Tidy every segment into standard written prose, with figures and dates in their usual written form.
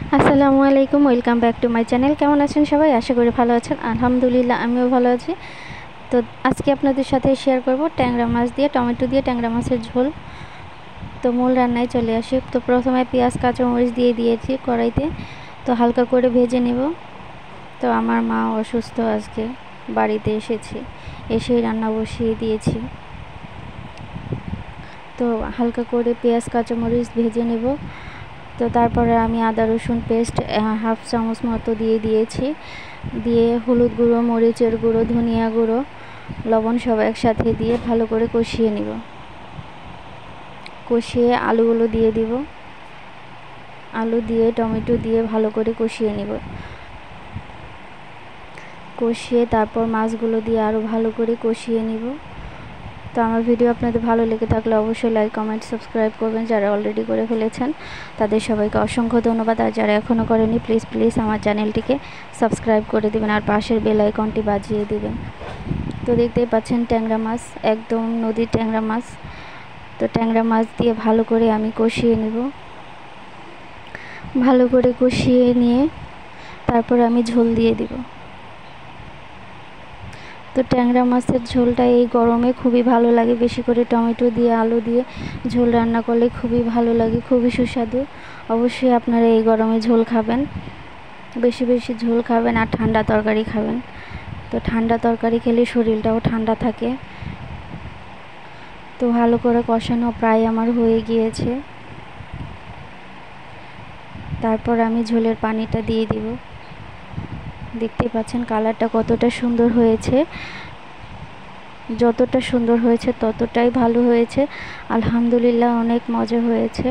আসসালামু আলাইকুম, welcome back to my channel. কেমন আছেন সবাই? আশা করি ভালো আছেন। আলহামদুলিল্লাহ, আমিও ভালো আছি। তো আজকে আপনাদের সাথে শেয়ার করব ট্যাংরা মাছ দিয়ে, টমেটো দিয়ে ট্যাংরা মাছের ঝোল। তো মূল রান্নায় চলে আসি। তো প্রথমে পেঁয়াজ কাঁচামরিচ দিয়ে দিয়েছি কড়াইতে, তো হালকা করে ভেজে নেব। তো আমার মা অসুস্থ, আজকে বাড়িতে এসেছে, এসেই রান্না বসিয়ে দিয়েছি। তো হালকা করে পেঁয়াজ কাঁচামরিচ ভেজে নেব। তো তারপরে আমি আদা রসুন পেস্ট হাফ চামচ মতো দিয়ে দিয়েছি। দিয়ে হলুদ গুঁড়ো, মরিচের গুঁড়ো, ধনিয়া গুঁড়ো, লবণ সব একসাথে দিয়ে ভালো করে কষিয়ে নিব। কষিয়ে আলুগুলো দিয়ে দিব। আলু দিয়ে টমেটো দিয়ে ভালো করে কষিয়ে নিব। কষিয়ে তারপর মাছগুলো দিয়ে আরও ভালো করে কষিয়ে নিব। তো আমার ভিডিও আপনাদের ভালো লেগে থাকলে অবশ্যই লাইক, কমেন্ট, সাবস্ক্রাইব করবেন। যারা অলরেডি করে ফেলেছেন তাদের সবাইকে অসংখ্য ধন্যবাদ। আর যারা এখনও করেনি প্লিজ আমার চ্যানেলটিকে সাবস্ক্রাইব করে দেবেন আর পাশের বেল আইকনটি বাজিয়ে দেবেন। তো দেখতেই পাচ্ছেন ট্যাংরা মাছ, একদম নদীর ট্যাংরা মাছ। তো ট্যাংরা মাছ দিয়ে ভালো করে আমি কষিয়ে নেব। ভালো করে কষিয়ে নিয়ে তারপর আমি ঝোল দিয়ে দিব। তো ট্যাংরা মাছের ঝোলটা এই গরমে খুবই ভালো লাগে। বেশি করে টমেটো দিয়ে, আলু দিয়ে ঝোল রান্না করলে খুবই ভালো লাগে, খুবই সুস্বাদু। অবশ্যই আপনারা এই গরমে ঝোল খাবেন, বেশি বেশি ঝোল খাবেন আর ঠান্ডা তরকারি খাবেন। তো ঠান্ডা তরকারি খেলে শরীরটাও ঠান্ডা থাকে। তো ভালো করে কষানো প্রায় আমার হয়ে গিয়েছে। তারপর আমি ঝোলের পানিটা দিয়ে দিব। দেখতেই পাচ্ছেন কালারটা কতটা সুন্দর হয়েছে। যতটা সুন্দর হয়েছে ততটাই ভালো হয়েছে। আলহামদুলিল্লাহ, অনেক মজা হয়েছে।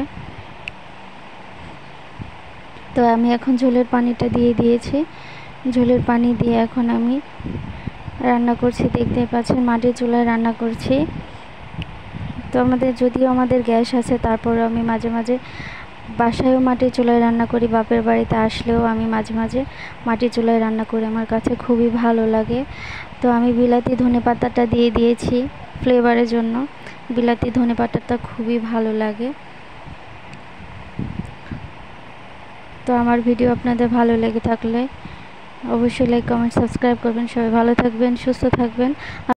তো আমি এখন ঝোলের পানিটা দিয়ে দিয়েছি। ঝোলের পানি দিয়ে এখন আমি রান্না করছি। দেখতে পাচ্ছেন মাটির চুলায় রান্না করছি। তো যদিও আমাদের গ্যাস আছে, তারপরে আমি মাঝে মাঝে বাসায়ও মাটির চুলায় রান্না করি। বাপের বাড়িতে আসলেও আমি মাঝে মাঝে মাটির চুলায় রান্না করি, আমার কাছে খুবই ভালো লাগে। তো আমি বিলাতি ধনেপাতাটা দিয়ে দিয়েছি ফ্লেভারের জন্য। বিলাতি ধনেপাতাটা খুবই ভালো লাগে। তো আমার ভিডিও আপনাদের ভালো লেগে থাকলে অবশ্যই লাইক, কমেন্ট, সাবস্ক্রাইব করবেন। সবাই ভালো থাকবেন, সুস্থ থাকবেন।